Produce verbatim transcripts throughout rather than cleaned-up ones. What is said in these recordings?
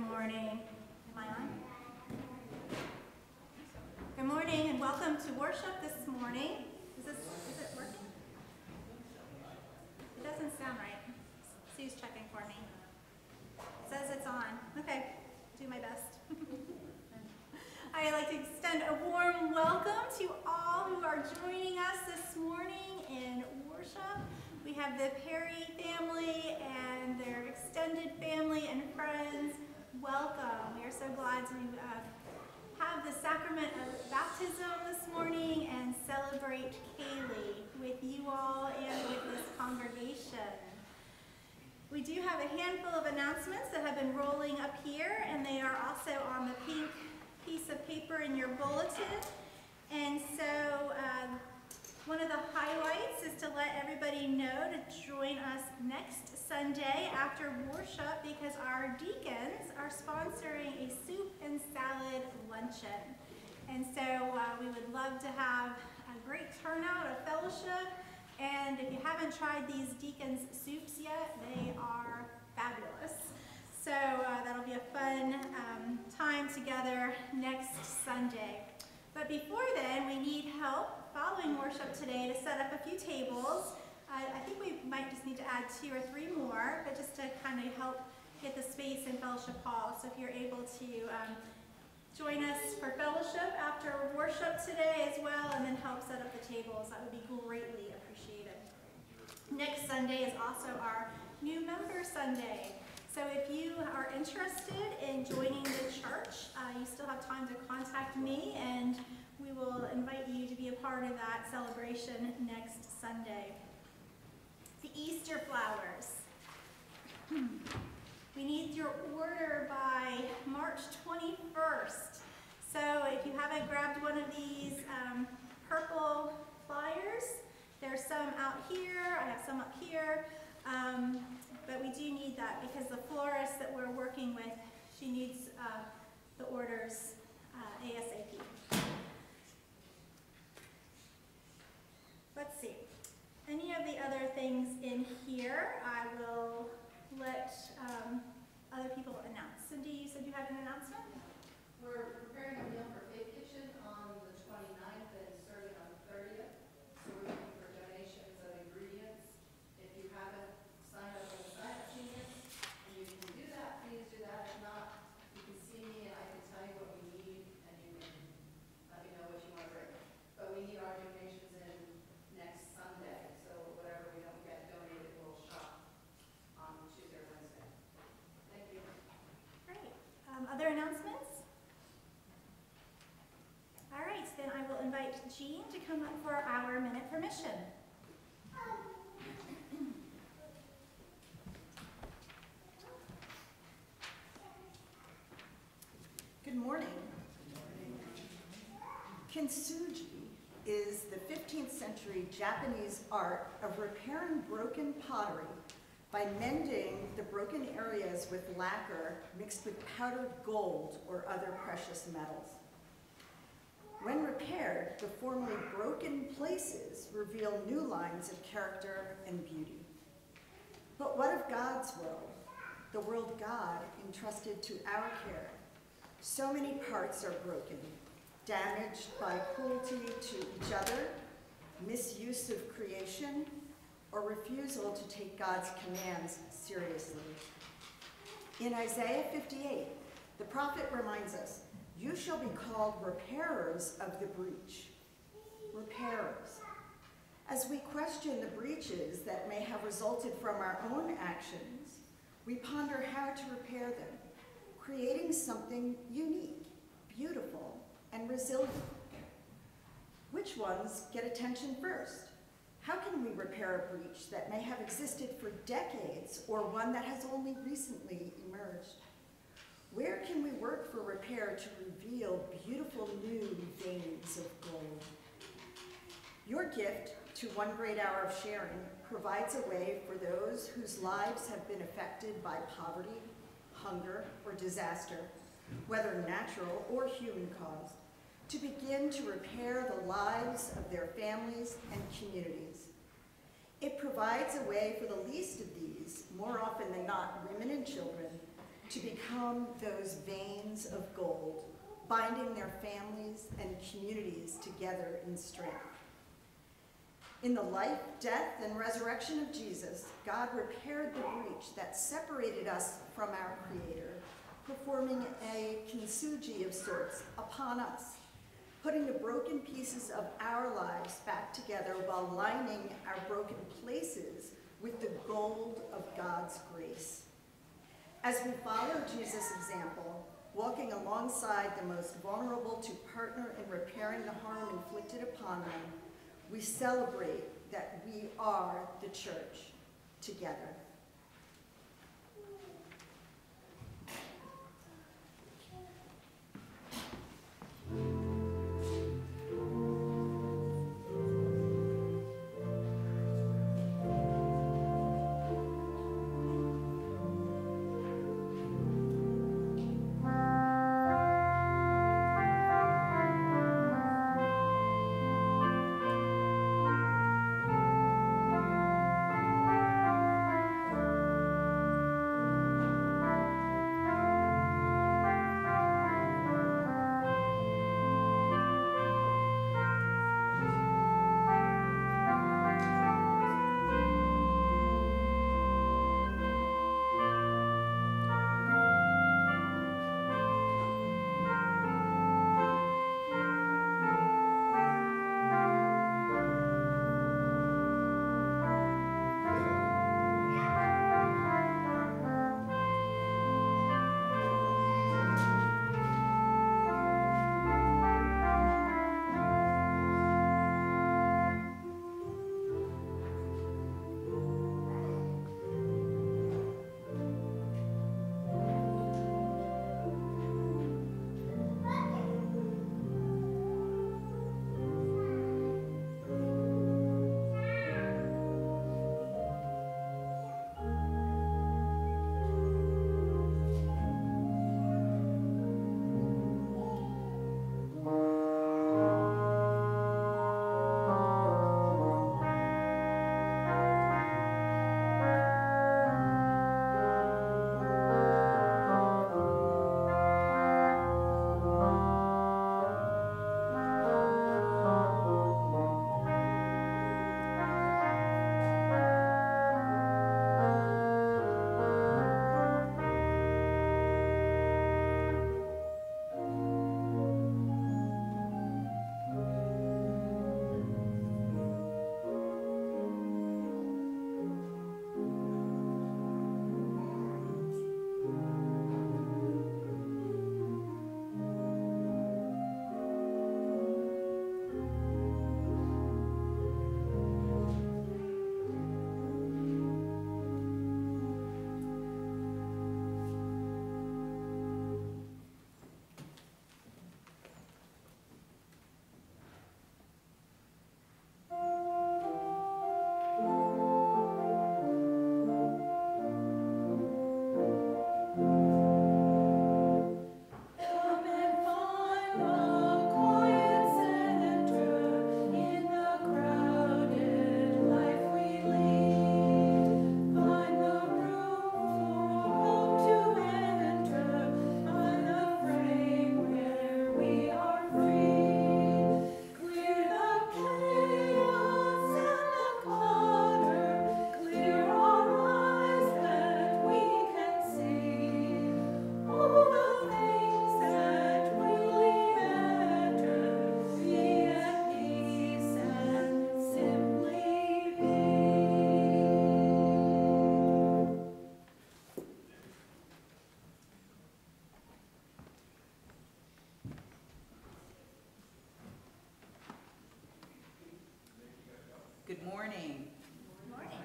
morning. Am I on? Good morning and welcome to worship this morning. Is this, is it working? It doesn't sound right. Sue's checking for me. It says it's on. Okay, do my best. I'd like to extend a warm welcome to all who are joining us this morning in worship. We have the Perry family and their extended family and friends. Welcome. We are so glad to uh, have the sacrament of baptism this morning and celebrate Kaylee with you all and with this congregation. We do have a handful of announcements that have been rolling up here, and they are also on the pink piece of paper in your bulletin. And so uh, one of the highlights is to let everybody know to join us next Sunday after worship, because our deacons are sponsoring a soup and salad luncheon. And so uh, we would love to have a great turnout of fellowship. And if you haven't tried these deacons' soups yet, they are fabulous. So uh, that'll be a fun um, time together next Sunday. But before then, we need help following worship today to set up a few tables. Uh, I think we might just need to add two or three more, but just to kind of help get the space in Fellowship Hall. So if you're able to um, join us for fellowship after worship today as well, and then help set up the tables, that would be greatly appreciated. Next Sunday is also our New Member Sunday. So if you are interested in joining the church, uh, you still have time to contact me, and we will invite you to be a part of that celebration next Sunday. The Easter flowers. We need your order by March twenty-first. So if you haven't grabbed one of these um, purple flyers, there's some out here, I have some up here. Um, But we do need that because the florist that we're working with, she needs uh, the orders uh, ASAP. Let's see. Any of the other things in here, I will let um, other people announce. Cindy, you said you had an announcement? We're preparing a meal for Faith Kitchen on the twenty-ninth and serving on the thirtieth. So we're looking for donations of ingredients. If you haven't signed up on the sign-up sheet, and you can do that, please do that. If not, you can see me and I can tell you what we need, and you can let me know what you want to bring. But we need our donations in next Sunday, so whatever we don't get donated, we'll shop on Tuesday or Wednesday. Thank you. Great. Um, other announcements? All right, then I will invite Jean to come up for our minute for mission. Good morning. Kintsugi is the fifteenth century Japanese art of repairing broken pottery by mending the broken areas with lacquer mixed with powdered gold or other precious metals. When repaired, the formerly broken places reveal new lines of character and beauty. But what of God's world, the world God entrusted to our care? So many parts are broken, damaged by cruelty to each other, misuse of creation, or refusal to take God's commands seriously. In Isaiah fifty-eight, the prophet reminds us, "You shall be called repairers of the breach." Repairers. As we question the breaches that may have resulted from our own actions, we ponder how to repair them, creating something unique, beautiful, and resilient. Which ones get attention first? How can we repair a breach that may have existed for decades or one that has only recently emerged? Where can we work for repair to reveal beautiful new veins of gold? Your gift to One Great Hour of Sharing provides a way for those whose lives have been affected by poverty, hunger, or disaster, whether natural or human caused, to begin to repair the lives of their families and communities. It provides a way for the least of these, more often than not women and children, to become those veins of gold, binding their families and communities together in strength. In the life, death, and resurrection of Jesus, God repaired the breach that separated us from our Creator, performing a kintsugi of sorts upon us, putting the broken pieces of our lives back together while lining our broken places with the gold of God's grace. As we follow Jesus' example, walking alongside the most vulnerable to partner in repairing the harm inflicted upon them, we celebrate that we are the church together. Good morning. Good morning.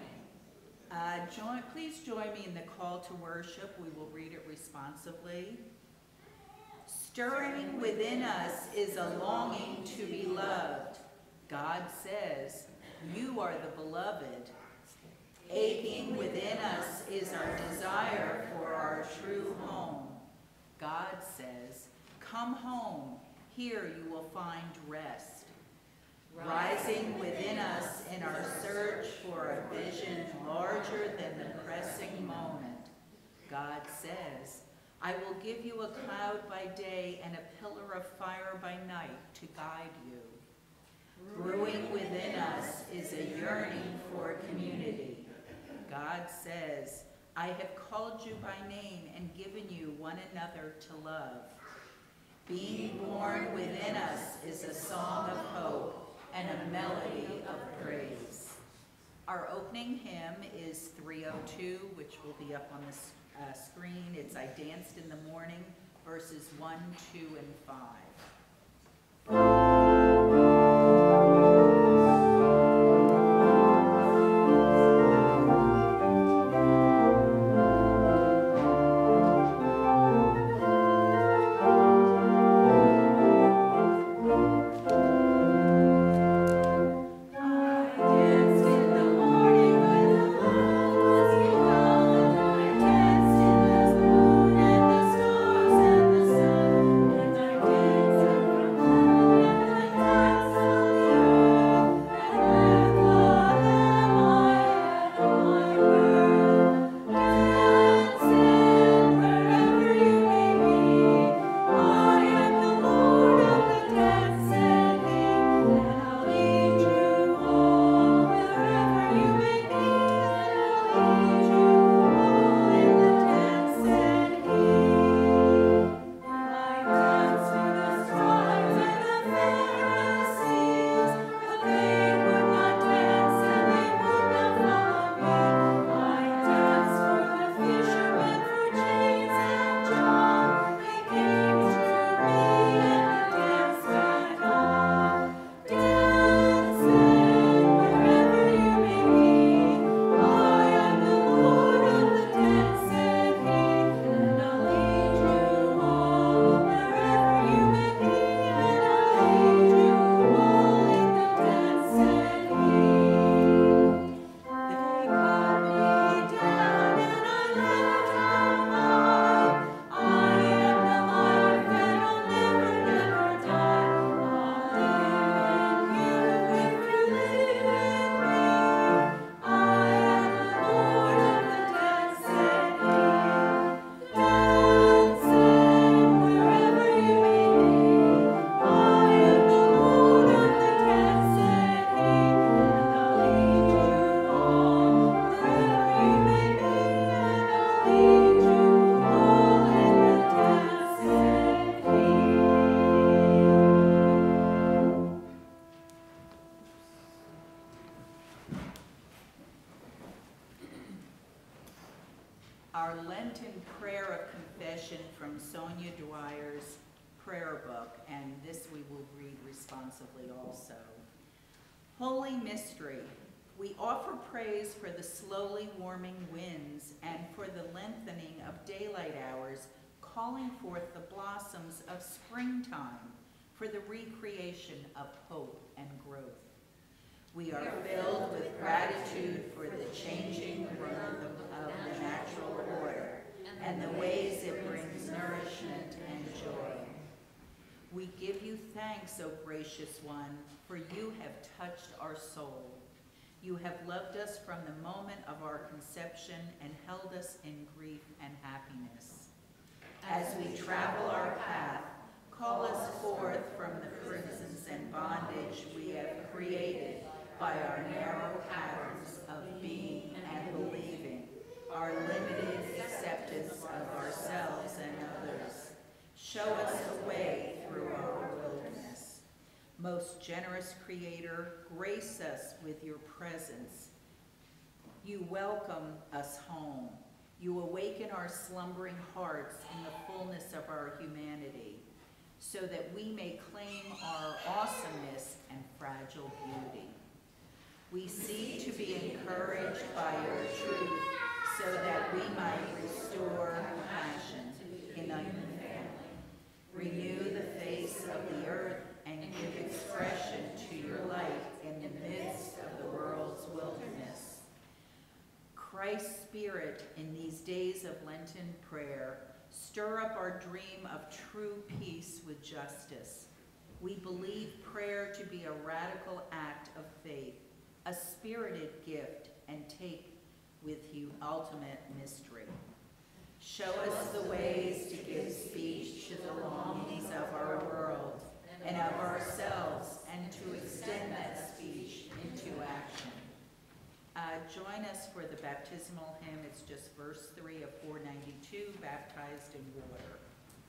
Uh, join, please join me in the call to worship. We will read it responsively. Stirring within us is a longing to be loved. God says, you are the beloved. Aching within us is our desire for our true home. God says, come home. Here you will find rest. Rising within us in our search for a vision larger than the pressing moment, God says, I will give you a cloud by day and a pillar of fire by night to guide you. Brewing within us is a yearning for community. God says, I have called you by name and given you one another to love. Being born within us is a song of hope and a melody of praise. Our opening hymn is three oh two, which will be up on the uh, screen. It's I Danced in the Morning, verses one, two, and five. Our Lenten prayer of confession from Sonia Dwyer's prayer book, and this we will read responsively also. Holy Mystery, we offer praise for the slowly warming winds and for the lengthening of daylight hours, calling forth the blossoms of springtime for the recreation of hope and growth. We are filled with gratitude for the changing rhythm of the natural order and the ways it brings nourishment and joy. We give you thanks, O gracious one, for you have touched our soul. You have loved us from the moment of our conception and held us in grief and happiness. As we travel our path, call us forth from the prisons and bondage we have created by our narrow patterns of being and believing, our limited acceptance of ourselves and others. Show us a way through our wilderness. Most generous Creator, grace us with your presence. You welcome us home. You awaken our slumbering hearts in the fullness of our humanity, so that we may claim our awesomeness and fragile beauty. We seek to be encouraged by your truth, so that we might restore compassion in a human family. Renew the face of the earth and give expression to your light in the midst of the world's wilderness. Christ's Spirit, in these days of Lenten prayer, stir up our dream of true peace with justice. We believe prayer to be a radical act of faith, a spirited gift, and take with you ultimate mystery. Show us the ways to give speech to the longings of our world and of ourselves, and to extend that speech into action. Uh, join us for the baptismal hymn. It's just verse three of four ninety-two, baptized in water.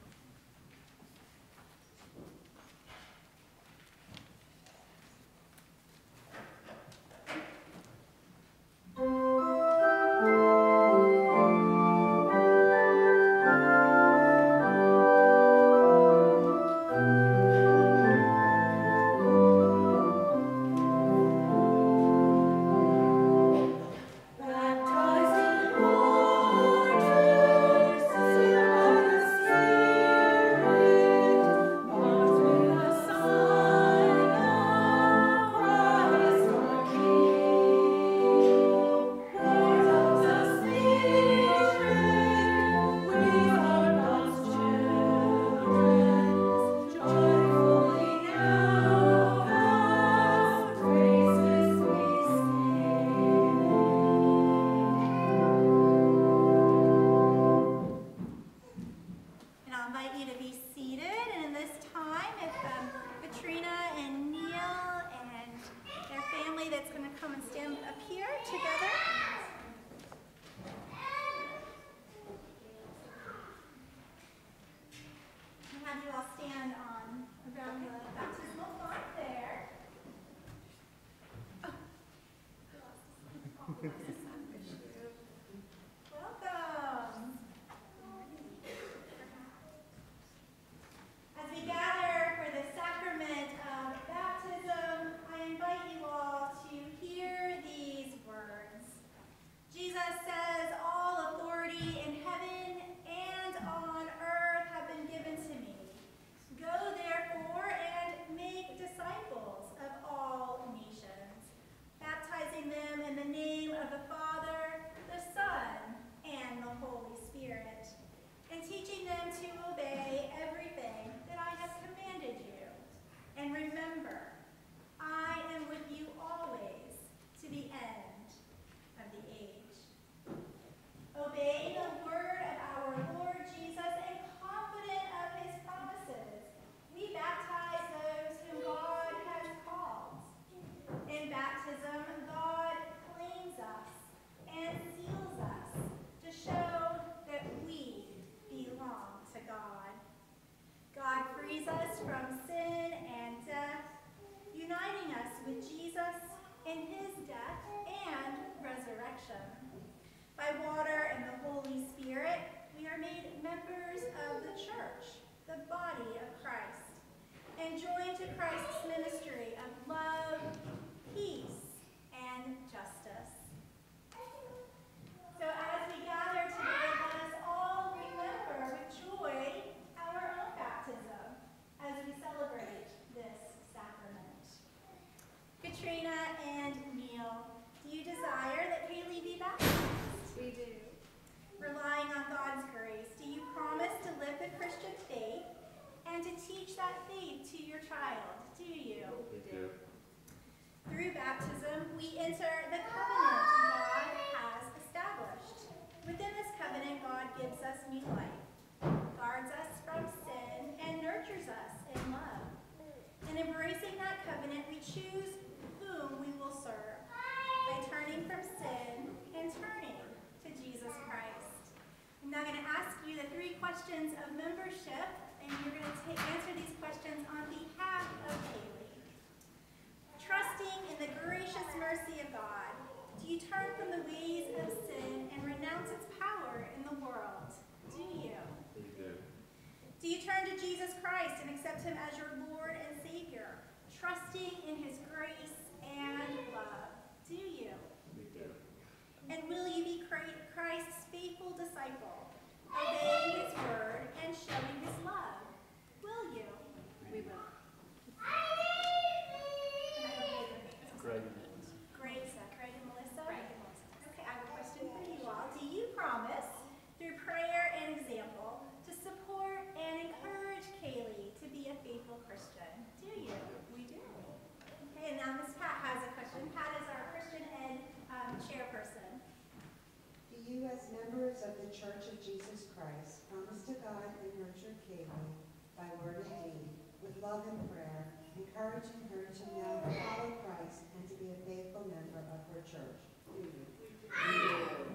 Welcome. As we gather for the sacrament of baptism, I invite you all to hear these words. Jesus says, "All authority in heaven and on earth have been given to me. Go therefore and make disciples of all nations, baptizing them in the name of the Father, the Son, and the Holy Spirit, and teaching them to obey everything that I have commanded you. And remember, I am with you always to the end of the age." Obey the word of our Lord Jesus and confident of his promises, we baptize those whom God has called. In baptism, God claims us and seals us to show that we belong to God. God frees us from sin and death, uniting us with Jesus in his death and resurrection. By water and the Holy Spirit, we are made members of the church, the body of Christ, and joined to Christ's ministry of love, peace, and justice. So as we gather today, let us all remember with joy our own baptism as we celebrate this sacrament. Katrina and Neil, do you desire that Kaylee be baptized? We do. Relying on God's grace, do you promise to live the Christian faith and to teach that faith to your child? Do you? We do. Through baptism, we enter the covenant God has established. Within this covenant, God gives us new life, guards us from sin, and nurtures us in love. In embracing that covenant, we choose whom we will serve by turning from sin and turning to Jesus Christ. I'm now going to ask you the three questions of membership, and you're going to take, answer these questions on behalf of Kaylee. Trusting in the gracious mercy of God, do you turn from the ways of sin and renounce its power in the world? Do you? We do. Do you turn to Jesus Christ and accept him as your Lord and Savior, trusting in his grace and love? Do you? We do. And will you be Christ's faithful disciple, obeying his word and showing his love? Will you? We will. Greg. Great, so Craig and Melissa. Okay, I have a question for you all. Do you promise, through prayer and example, to support and encourage Kaylee to be a faithful Christian? Do you? We do. Okay, and now Miss Pat has a question. Pat is our Christian Ed um, chairperson. Do you, as members of the Church of Jesus Christ, promise to guide and nurture Kaylee by word and deed, with love and prayer, encouraging her to know and follow Christ and to be a faithful member of her church. Do you? We do.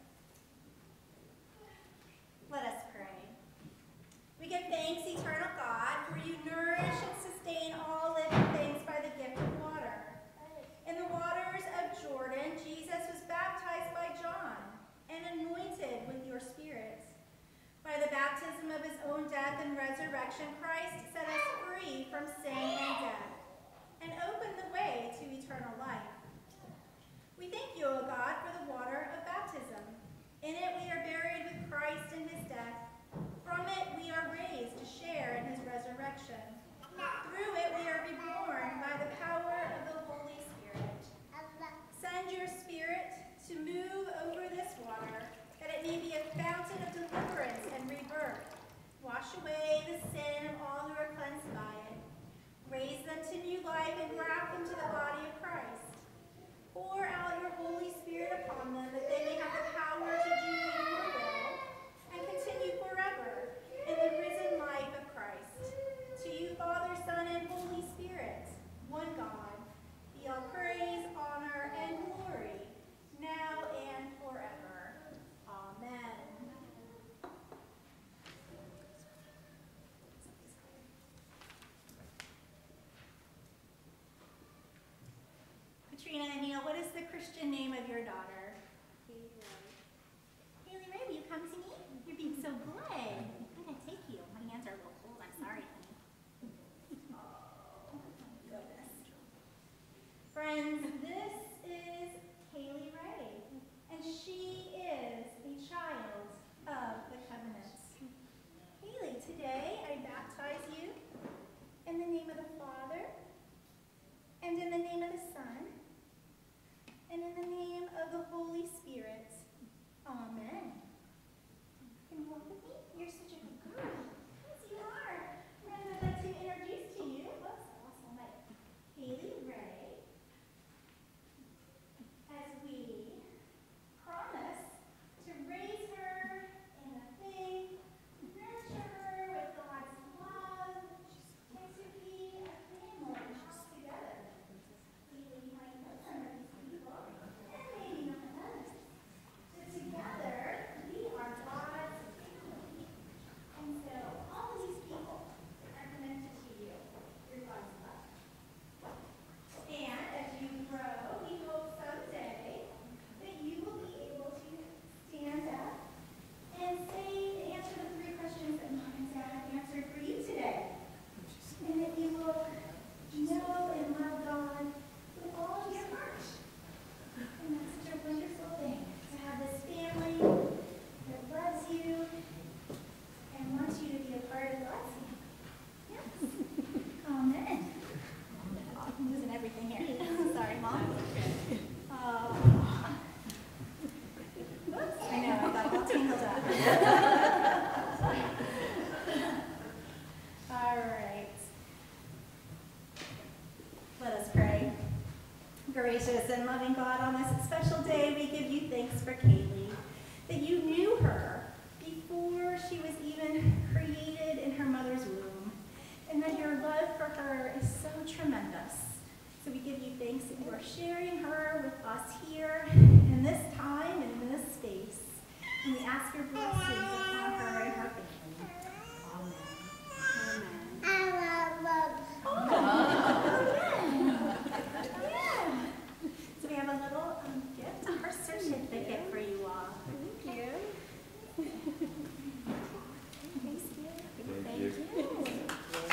Let us pray. We give thanks, eternal God, for you nourish and sustain all living things by the gift of water. In the waters of Jordan, Jesus was baptized by John and anointed with your Spirit. By the baptism of his own death and resurrection, Christ set us free from sin and death and opened the way to eternal life. We thank you, O God, for the water of baptism. In it we are buried with Christ in his death. From it we are raised to share in his resurrection. Through it we are reborn by the power of the Holy Spirit. Send your Spirit to move over this water, that it may be a fountain of deliverance and rebirth. Wash away the sin of all who are cleansed by it. Raise them to new life and graft them to the body of Christ. Pour out your Holy Spirit upon them, that they may have the power to do your will and continue forever in the risen life of Christ. To you, Father, Son, and Holy Spirit, one God, be all praise, honor, and glory, now and forever. Amen. Katrina and Neil, what is the Christian name of your daughter? Haley Ray. Haley Ray, will you come to me? You're being so good. I'm going to take you. My hands are a little cold. I'm sorry, honey. Oh, my goodness. Friends, this is Haley Ray, and she is a child of the covenant. Haley, today I baptize you in the name of the Father, and in the name of the Son, and in the name of the Holy Spirit. Amen. Can you walk with me? You're such a good girl. Yes, you are. Friends, I'd like to introduce to you, whoops, I lost my mic, Haley Ray, as we promise to raise her in the faith, nurture her with God's love, and to be a family house together. Haley might know some of these people, and maybe not others. So together, we are God's family. And so all of these people are connected to you through God's love. And as you grow, we hope someday that you will be able to stand up and say, answer the three questions that Mom and Dad answered for you today. And that you will know and love God with all of your heart. And that's such a wonderful thing, to have this family that loves you and wants you to be a part of God's family. Yes. Amen. I'm losing everything here. Sorry, Mom. Oh. Oops, I know, I got all tangled up. All right. Let us pray. Gracious and loving God, on this special day, we give you thanks for Kaylee, that you knew her before she was even created in her mother's womb, and that your love for her is so tremendous. So we give you thanks that you are sharing her with us here in this time and in this space. And we ask your blessings upon her and her family. Amen. Amen. Oh, yeah. So we have a little um, gift, a birth certificate for you all. Thank you. Thanks, dear. Thank you. Thank you.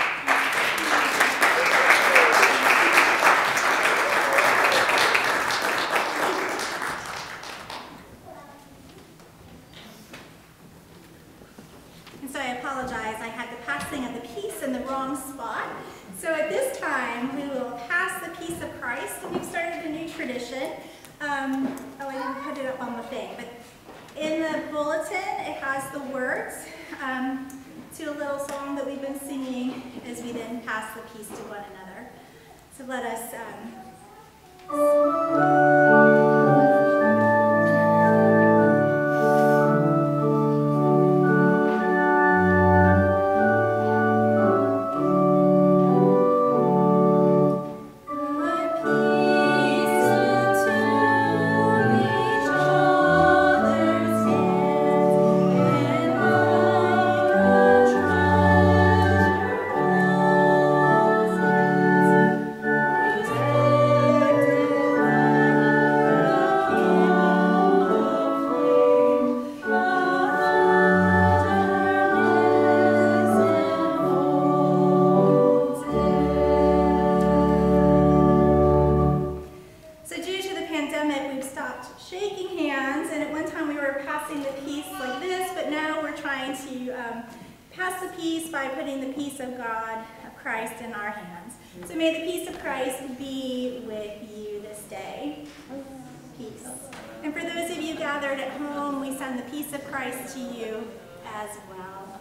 And so I apologize, I had the passing of the peace in the wrong spot. So at this time, we will pass the peace of Christ, and we've started a new tradition. Um, oh, I didn't put it up on the thing, but in the bulletin, it has the words um, to a little song that we've been singing as we then pass the peace to one another. So let us um, putting the peace of God, of Christ, in our hands. So may the peace of Christ be with you this day. Peace. And for those of you gathered at home, we send the peace of Christ to you as well.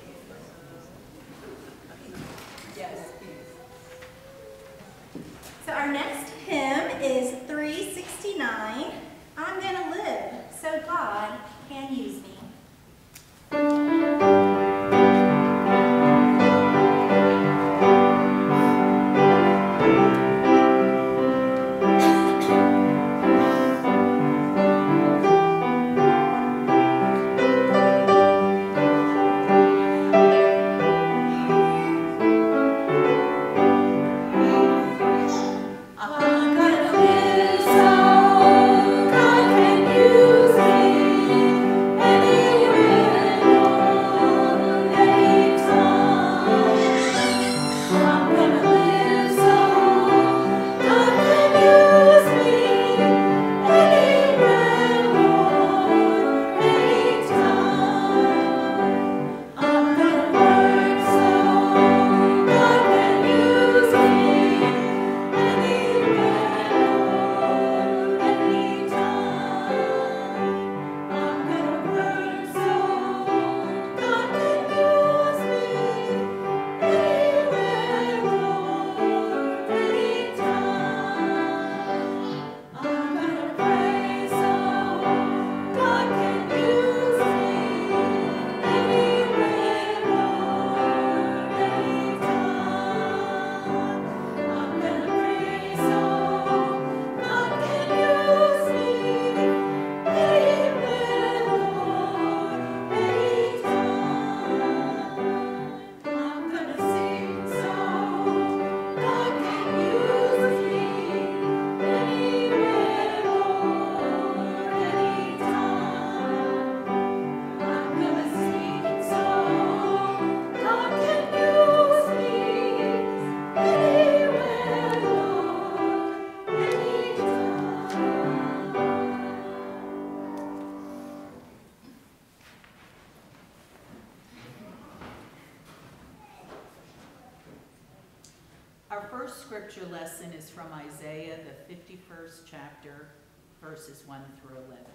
Yes. So our next hymn is three sixty-nine, I'm Gonna Live So God Can Use Me. Our first scripture lesson is from Isaiah, the fifty-first chapter, verses one through eleven.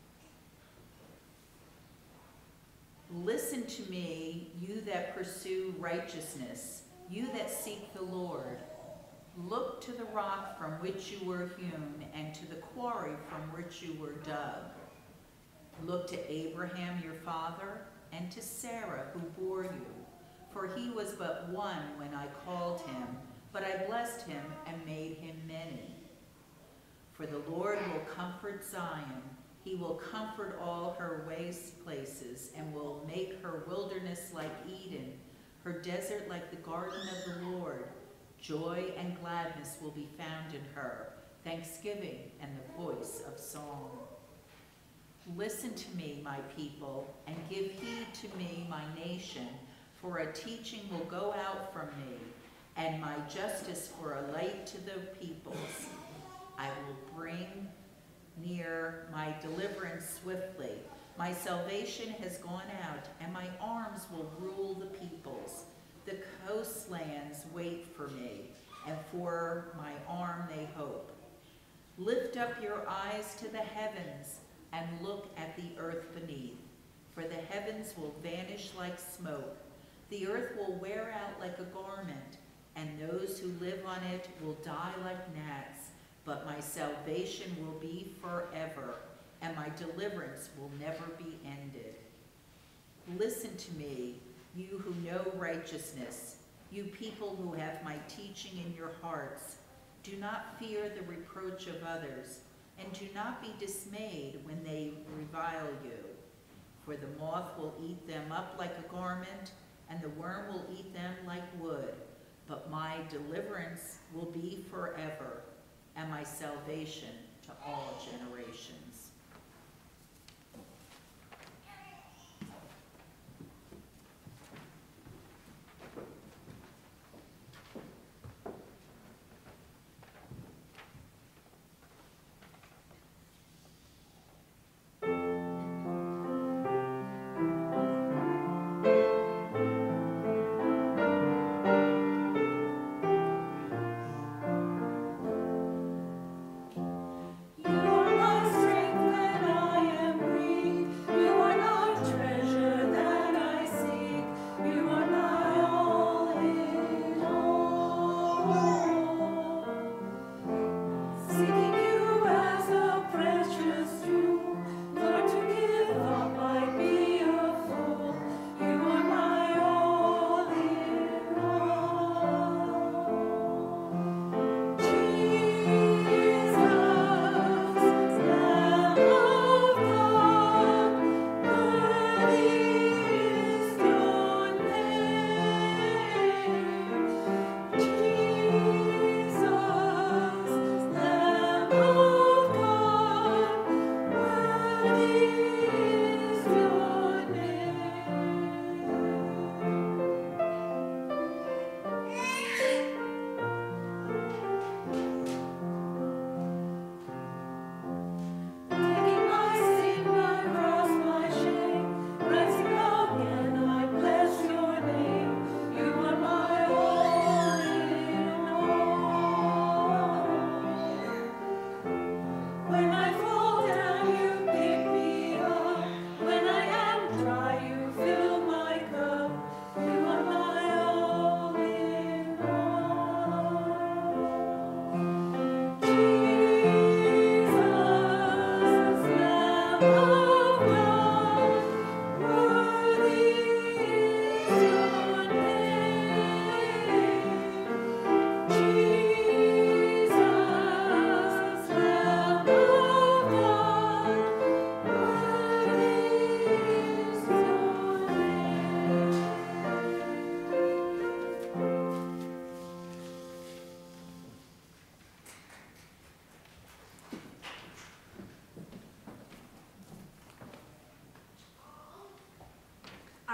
Listen to me, you that pursue righteousness, you that seek the Lord. Look to the rock from which you were hewn, and to the quarry from which you were dug. Look to Abraham your father, and to Sarah who bore you. For he was but one when I called him, but I blessed him and made him many. For the Lord will comfort Zion. He will comfort all her waste places, and will make her wilderness like Eden, her desert like the garden of the Lord. Joy and gladness will be found in her, thanksgiving and the voice of song. Listen to me, my people, and give heed to me, my nation, for a teaching will go out from me, and my justice for a light to the peoples. I will bring near my deliverance swiftly. My salvation has gone out, and my arms will rule the peoples. The coastlands wait for me, and for my arm they hope. Lift up your eyes to the heavens, and look at the earth beneath. For the heavens will vanish like smoke. The earth will wear out like a garment, and those who live on it will die like gnats. But my salvation will be forever, and my deliverance will never be ended. Listen to me, you who know righteousness, you people who have my teaching in your hearts. Do not fear the reproach of others, and do not be dismayed when they revile you. For the moth will eat them up like a garment, and the worm will eat them like wood. But my deliverance will be forever, and my salvation to all generations.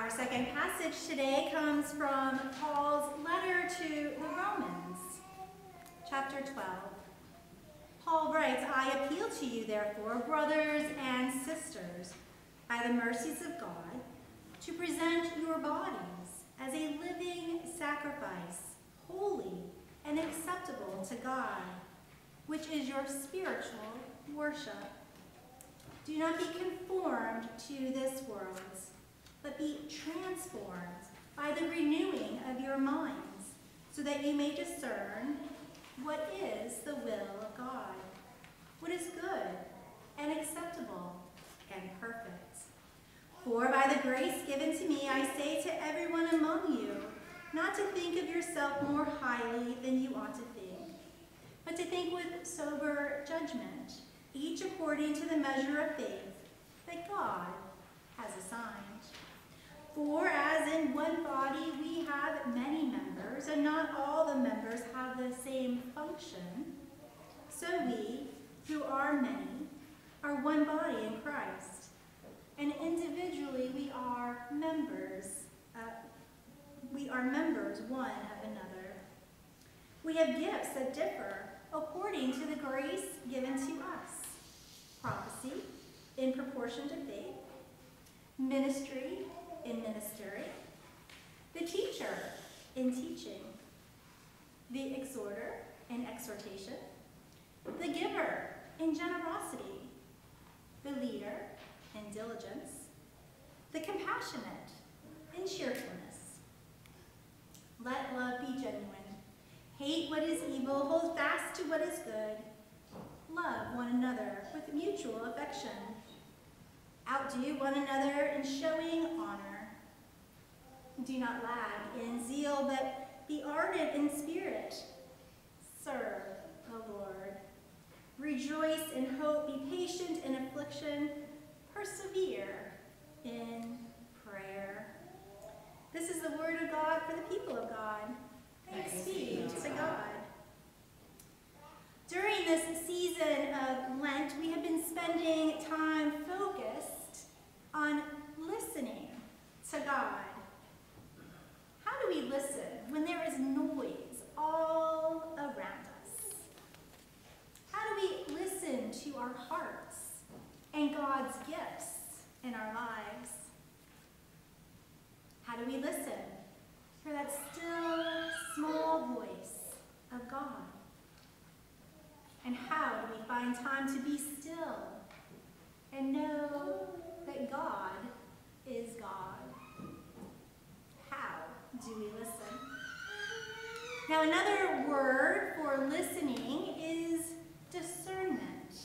Our second passage today comes from Paul's letter to the Romans, chapter twelve. Paul writes, I appeal to you, therefore, brothers and sisters, by the mercies of God, to present your bodies as a living sacrifice, holy and acceptable to God, which is your spiritual worship. Do not be conformed to this world, but be transformed by the renewing of your minds, so that you may discern what is the will of God, what is good and acceptable and perfect. For by the grace given to me, I say to everyone among you, not to think of yourself more highly than you ought to think, but to think with sober judgment, each according to the measure of faith that God has assigned. For as in one body we have many members, and not all the members have the same function, so we, who are many, are one body in Christ, and individually we are members, uh, we are members one of another. We have gifts that differ according to the grace given to us. Prophecy, in proportion to faith. Ministry, in ministering. The teacher, in teaching. The exhorter, in exhortation. The giver, in generosity. The leader, in diligence. The compassionate, in cheerfulness. Let love be genuine. Hate what is evil, hold fast to what is good. Love one another with mutual affection. Outdo one another in showing honor. Do not lag in zeal, but be ardent in spirit. Serve the Lord. Rejoice in hope, be patient in affliction, persevere in prayer. This is the word of God for the people of God. Thanks be to God. During this season of Lent, we have been spending time focused on listening to God. How do we listen when there is noise all around us? How do we listen to our hearts and God's gifts in our lives? How do we listen for that still, small voice of God? And how do we find time to be still and know that God is God? How do we listen? Now, another word for listening is discernment.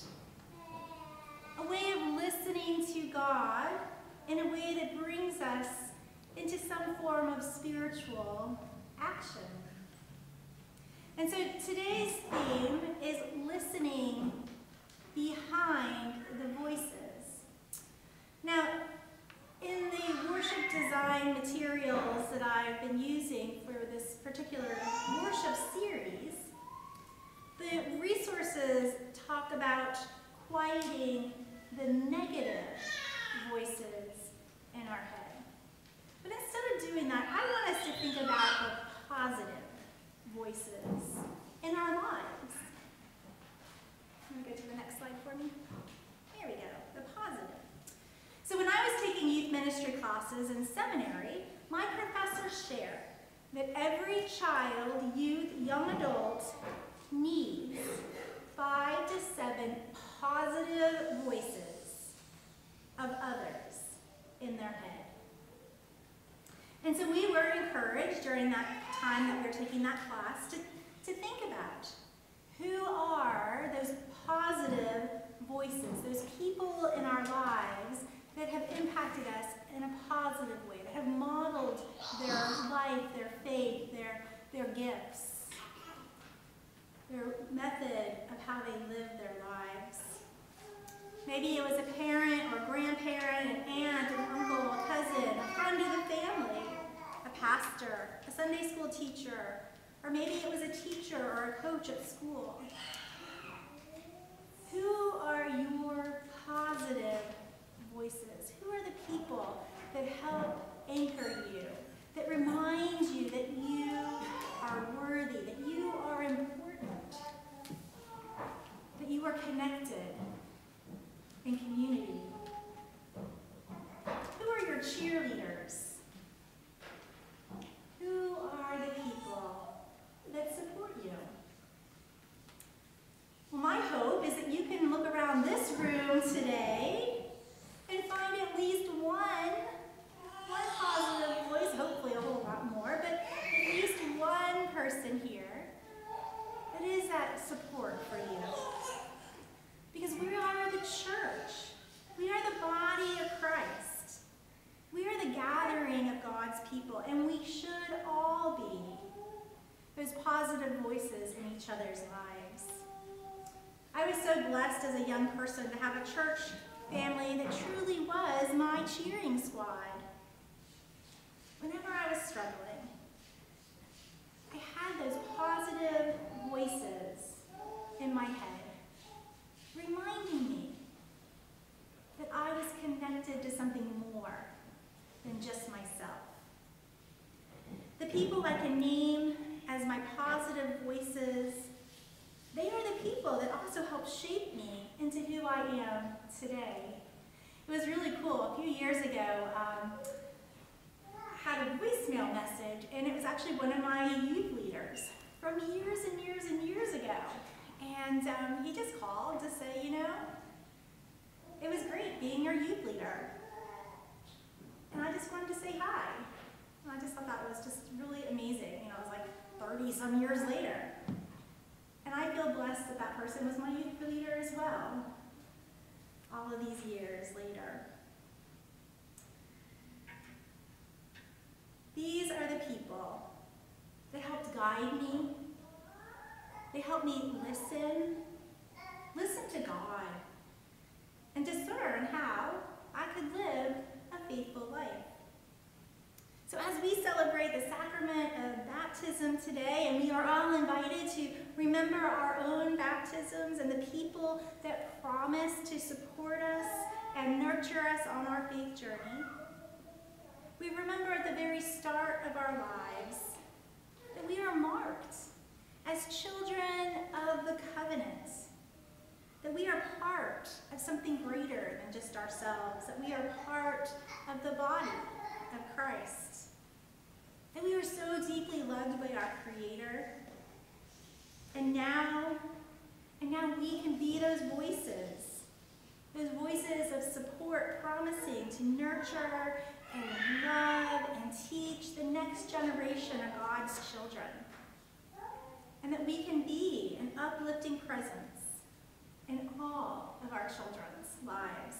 A way of listening to God in a way that brings us into some form of spiritual action. And so today's theme is listening behind the voices. Now, in the worship design materials that I've been using for this particular worship series, the resources talk about quieting the negative voices in our head. But instead of doing that, I want us to think about the positive voices in our lives. Can we go to the next slide for me? There we go, the positive. So when I was taking youth ministry classes in seminary, my professors shared that every child, youth, young adult needs five to seven positive voices of others in their head. And so we were encouraged during that time that we were taking that class to, to think about who are those positive voices, those people in our lives that have impacted us in a positive way, that have modeled their life, their faith, their, their gifts, their method of how they live their lives. Maybe it was a parent or a grandparent, an aunt, an uncle, a cousin, a friend of the family, a pastor, a Sunday school teacher, or maybe it was a teacher or a coach at school. Who are your positive voices? Who are the people that help anchor you, that remind you that you are worthy, that you are important, that you are connected in community. Who are your cheerleaders? Who are the people that support you? Well, my hope is that you can look around this room today and find at least one, one positive voice, hopefully a whole lot more, but at least one person here that is that support for you. Because we are the church. We are the body of Christ. We are the gathering of God's people, and we should all be those positive voices in each other's lives. I was so blessed as a young person to have a church family that truly was my cheering squad. Whenever I was struggling, I had those positive voices in my head, reminding me that I was connected to something more than just myself. The people I can name as my positive voices, they are the people that also help shape me into who I am today. It was really cool. A few years ago, um, I had a voicemail message, and it was actually one of my youth leaders from years and years and years ago. And um, he just called to say, you know, it was great being your youth leader. And I just wanted to say hi. And I just thought that was just really amazing. You know, it was like thirty some years later. And I feel blessed that that person was my youth leader as well, all of these years later. These are the people that helped guide me. They helped me listen, listen to God, and discern how I could live a faithful life. So as we celebrate the sacrament of baptism today, and we are all invited to remember our own baptisms and the people that promise to support us and nurture us on our faith journey, we remember at the very start of our lives that we are marked as children of the covenant, that we are part of something greater than just ourselves, that we are part of the body of Christ. And we are so deeply loved by our Creator. And now, and now we can be those voices, those voices of support, promising to nurture and love and teach the next generation of God's children. And that we can be an uplifting presence in all of our children's lives.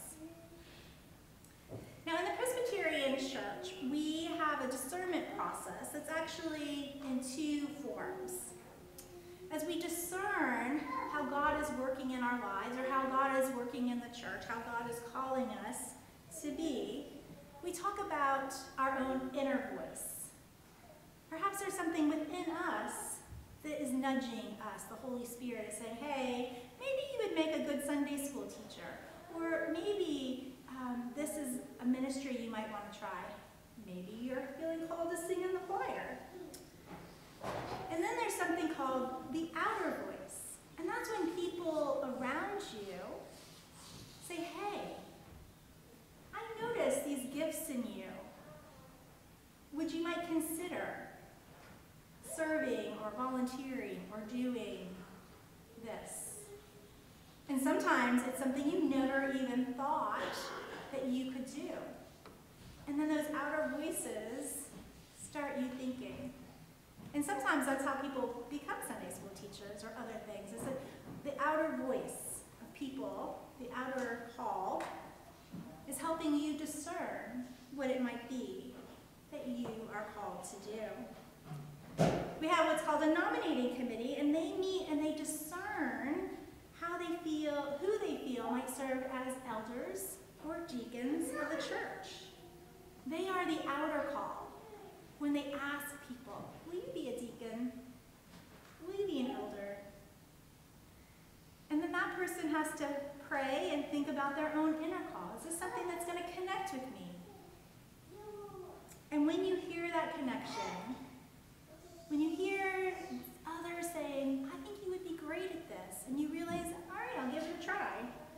Now, in the Presbyterian Church, we have a discernment process that's actually in two forms. As we discern how God is working in our lives, or how God is working in the church, how God is calling us to be, we talk about our own inner voice. Perhaps there's something within us that is nudging us, the Holy Spirit, is saying, hey, maybe you would make a good Sunday school teacher, or maybe Um, this is a ministry you might want to try. Maybe you're feeling called to sing in the choir. And then there's something called the outer voice. And that's when people around you say, hey, I noticed these gifts in you. Would you might consider serving or volunteering or doing this? And sometimes it's something you never even thought that you could do. And then those outer voices start you thinking. And sometimes that's how people become Sunday school teachers or other things, is that the outer voice of people, the outer call, is helping you discern what it might be that you are called to do. We have what's called a nominating committee, and they meet and they discern how they feel, who they feel might serve as elders or deacons of the church. They are the outer call when they ask people, will you be a deacon? Will you be an elder? And then that person has to pray and think about their own inner call. Is this something that's going to connect with me? And when you hear that connection, when you hear others saying, I think you would be great at this, and you realize, all right, I'll give it a try,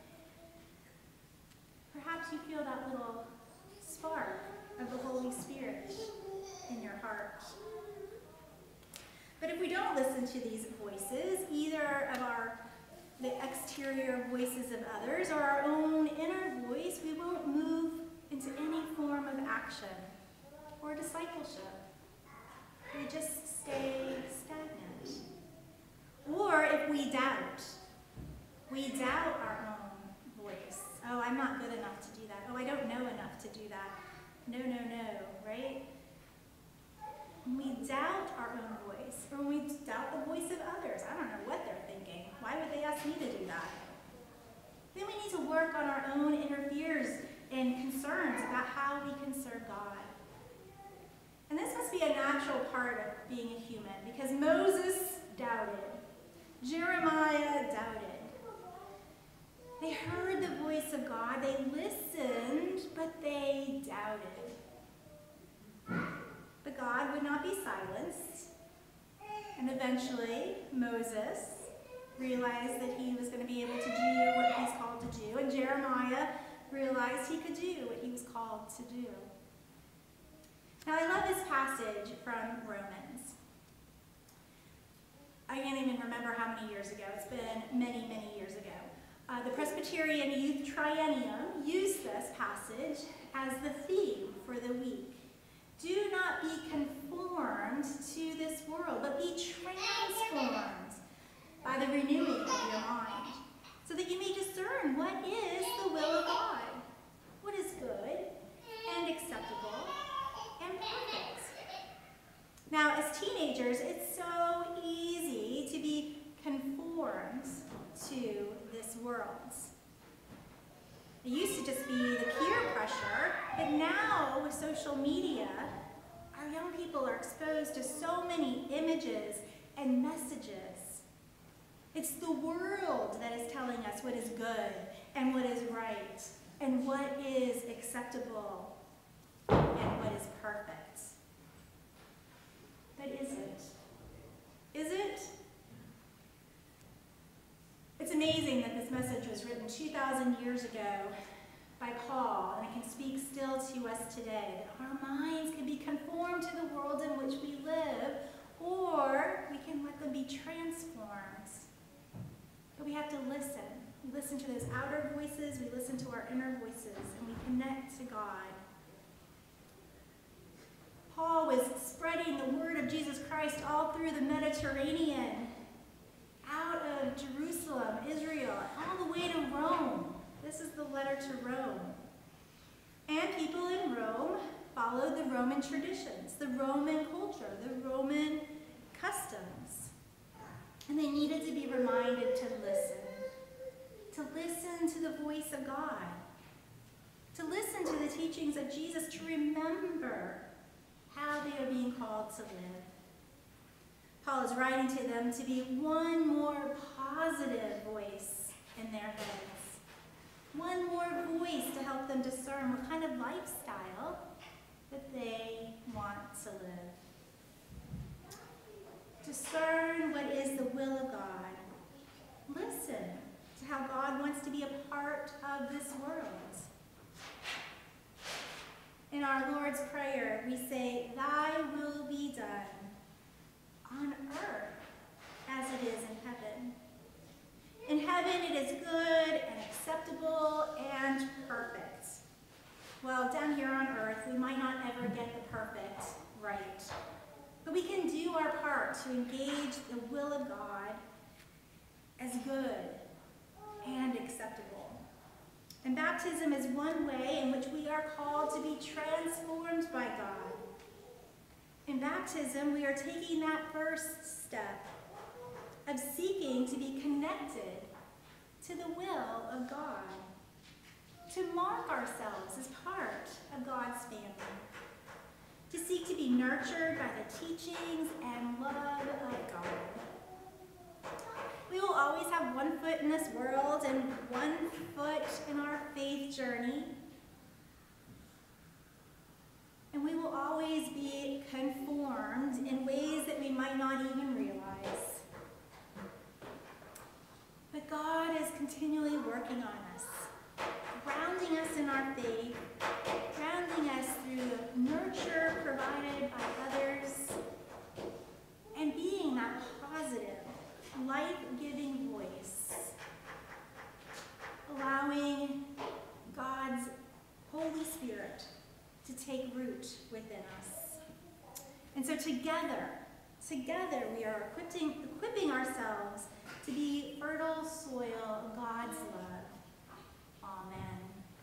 perhaps you feel that little spark of the Holy Spirit in your heart. But if we don't listen to these voices, either of our the exterior voices of others or our own inner voice, we won't move into any form of action or discipleship. We just stay stagnant. Or if we doubt, we doubt our own voice. Oh, I'm not good enough to do that. Oh, I don't know enough to do that. No, no, no, right? When we doubt our own voice, or when we doubt the voice of others, I don't know what they're thinking. Why would they ask me to do that? Then we need to work on our own inner fears and concerns about how we can serve God. And this must be a natural part of being a human, because Moses doubted. Jeremiah doubted. They heard the voice of God, they listened, but they doubted. But God would not be silenced. And eventually, Moses realized that he was going to be able to do what he's called to do. And Jeremiah realized he could do what he was called to do. Now, I love this passage from Romans. I can't even remember how many years ago. It's been many, many years ago. Uh, the Presbyterian Youth Triennium used this passage as the theme for the week. Do not be conformed to this world, but be transformed by the renewing of your mind, so that you may discern what is the will of God, what is good and acceptable and perfect. Now, as teenagers, it's so easy to be conformed to this world. It used to just be the peer pressure, but now with social media, our young people are exposed to so many images and messages. It's the world that is telling us what is good and what is right and what is acceptable and what is perfect. But is it? Is it? It's amazing that this message was written two thousand years ago by Paul, and it can speak still to us today, that our minds can be conformed to the world in which we live, or we can let them be transformed. But we have to listen. We listen to those outer voices, we listen to our inner voices, and we connect to God. Paul was spreading the word of Jesus Christ all through the Mediterranean, out of Jerusalem, Israel, all the way to Rome. This is the letter to Rome. And people in Rome followed the Roman traditions, the Roman culture, the Roman customs. And they needed to be reminded to listen, to listen to the voice of God, to listen to the teachings of Jesus, to remember how they are being called to live. Paul is writing to them to be one more positive voice in their heads. One more voice to help them discern what kind of lifestyle that they want to live. Discern what is the will of God. Listen to how God wants to be a part of this world. In our Lord's Prayer, we say, Thy will be done on earth as it is in heaven. In heaven it is good and acceptable and perfect. Well, down here on earth, we might not ever get the perfect right. But we can do our part to engage the will of God as good and acceptable. And baptism is one way in which we are called to be transformed by God. In baptism, we are taking that first step of seeking to be connected to the will of God, to mark ourselves as part of God's family, to seek to be nurtured by the teachings and love of God. We will always have one foot in this world and one foot in our faith journey, and we will will always be conformed in ways that we might not even realize. But God is continually working on us, grounding us in our faith, grounding us through the nurture provided by others, and being that positive, life-giving voice, allowing God's Holy Spirit to take root within us. And so together, together we are equipping, equipping ourselves to be fertile soil of God's love. Amen.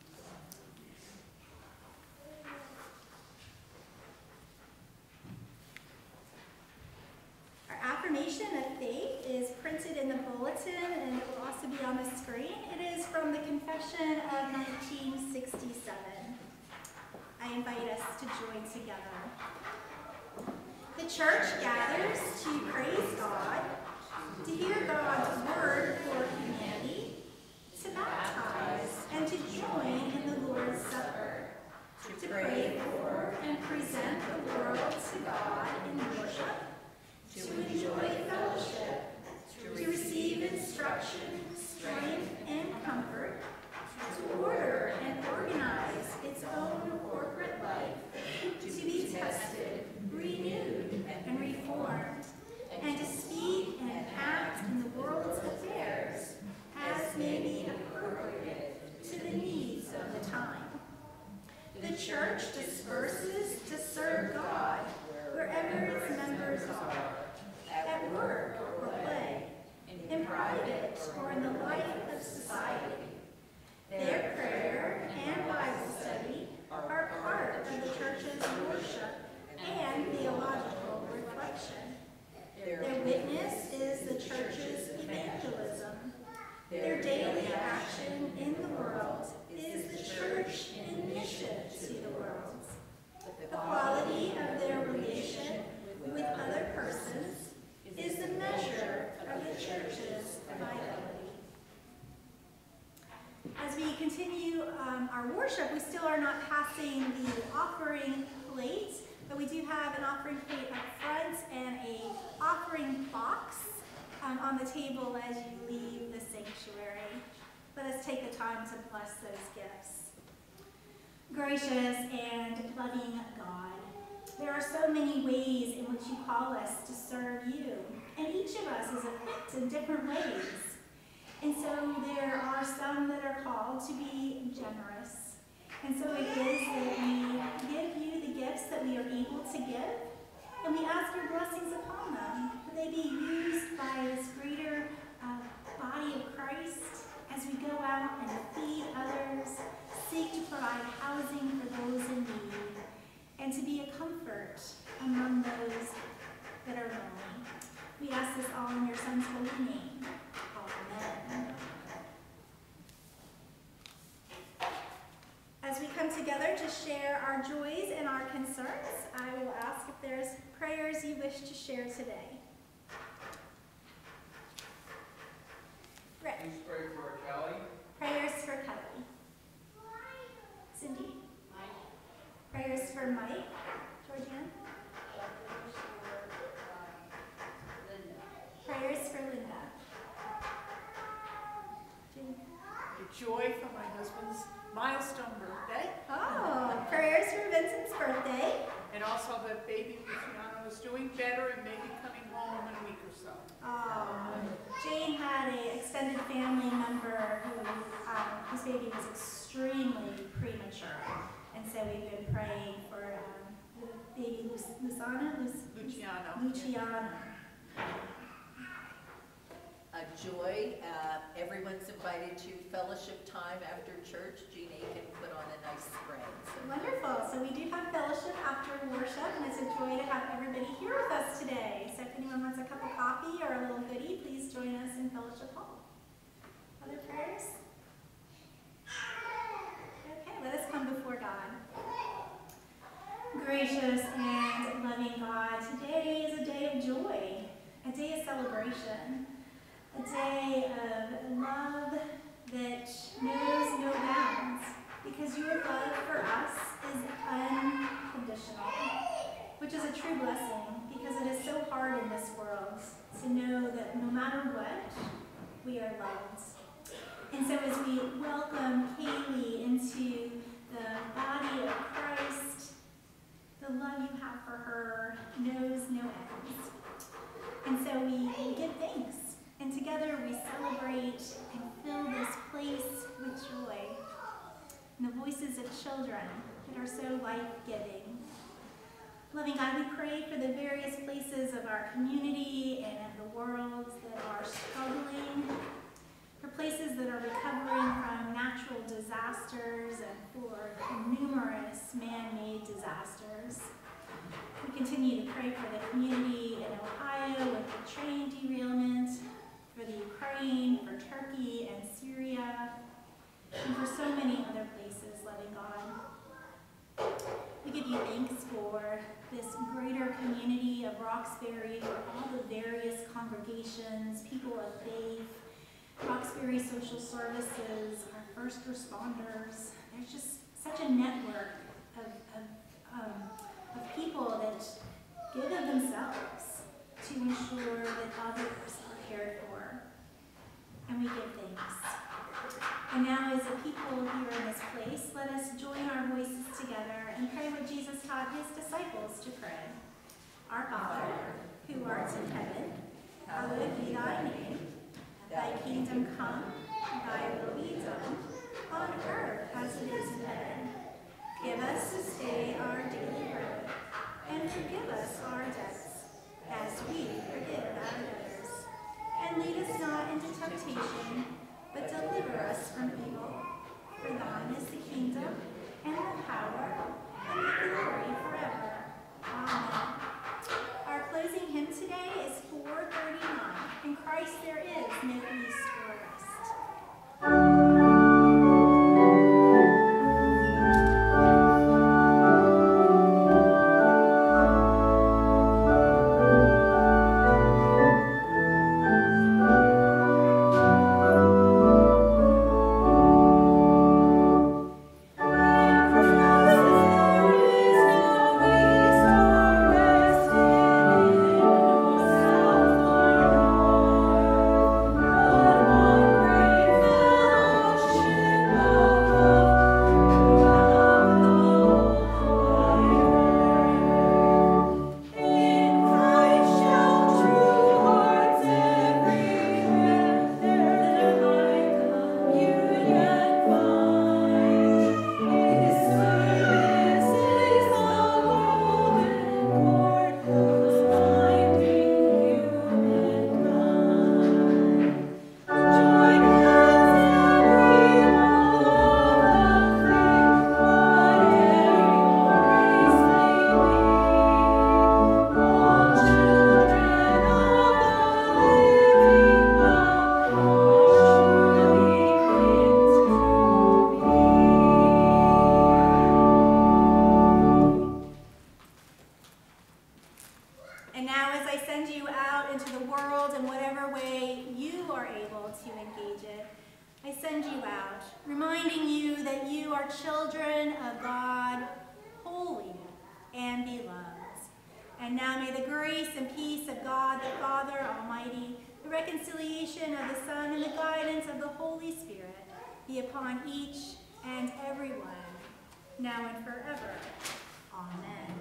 Our affirmation of faith is printed in the bulletin and it will also be on the screen. It is from the Confession of nineteen sixty-seven. I invite us to join together. The church gathers to praise God, to hear God's word for humanity, to baptize, and to join in the Lord's Supper, to pray for and present the world to God in worship, to enjoy fellowship, to receive instruction, strength, and comfort, to order and organize its own corporate life, to be tested, renewed, and reformed, and to speak and act in the world's affairs as may be appropriate to the needs of the time. The church disperses to serve God wherever its members are, at work or play, in private or in the life of society. Their prayer and Bible study are part of the church's worship and theological reflection. Their witness is the church's evangelism. Their daily action in the world is the church initiative to the world. The quality of their relation with other persons is the measure of the church's vitality. As we continue um, our worship, we still are not passing the offering plate, but we do have an offering plate up front and a offering box um, on the table as you leave the sanctuary. Let us take the time to bless those gifts. Gracious and loving God, there are so many ways in which you call us to serve you, and each of us is equipped in different ways. And so there are some that are called to be generous. And so it is that we give you the gifts that we are able to give, and we ask your blessings upon them, that they be used by this greater uh, body of Christ as we go out and feed others, seek to provide housing for those in need, and to be a comfort among those that are lonely. We ask this all in your Son's holy name. Amen. As we come together to share our joys and our concerns, I will ask if there's prayers you wish to share today. Rick. Please pray for Kelly. Prayers for Kelly. Cindy. Mike. Prayers for Mike. Georgianne. Prayers for Linda. Jane. Joy for my husband's milestone birthday. Oh, prayers for Vincent's birthday. And also that baby Luciano is doing better and maybe coming home in a week or so. Oh, Jane had an extended family member who, um, whose baby was extremely premature. And so we've been praying for um, the baby Lu- Luciano. Lu- Luciano. Luciano. A joy. Uh, everyone's invited to fellowship time after church. Jean Aiken put on a nice spread. So Wonderful. So we do have fellowship after worship, and it's a joy to have everybody here with us today. So if anyone wants a cup of coffee or a little goodie, please join us in fellowship hall. Other prayers? Okay, let us come before God. Gracious and loving God, today is a day of joy, a day of celebration, a day of love that knows no bounds, because your love for us is unconditional. unconditional, which is a true blessing because it is so hard in this world to know that no matter what, we are loved. And so as we welcome Kaylee into the body of Christ, the love you have for her knows no ends. And so we, we give thanks, and together we celebrate and fill this place with joy. And the voices of children that are so life-giving. Loving God, we pray for the various places of our community and of the world that are struggling, for places that are recovering from natural disasters and for numerous man-made disasters. We continue to pray for the community in Ohio with the train derailment, for the Ukraine, for Turkey and Syria, and for so many other places, loving God. We give you thanks for this greater community of Roxbury, where all the various congregations, people of faith, Roxbury Social Services, our first responders. There's just such a network of, of, um, of people that give of themselves to ensure that others are cared for. And we give thanks. And now as a people here in this place, let us join our voices together and pray what Jesus taught his disciples to pray. Our Father, who art in heaven, hallowed be thy name. Thy kingdom come, thy will be done, on earth as it is in heaven. Give us this day our daily bread, and forgive us our debts, as we forgive our debtors. And lead us not into temptation, but deliver us from evil. For thine is the kingdom, and the power, and the glory forever. Amen. Our closing hymn today is four thirty-nine. In Christ there is no east or west. And now may the grace and peace of God the Father Almighty, the reconciliation of the Son, and the guidance of the Holy Spirit be upon each and every one, now and forever. Amen.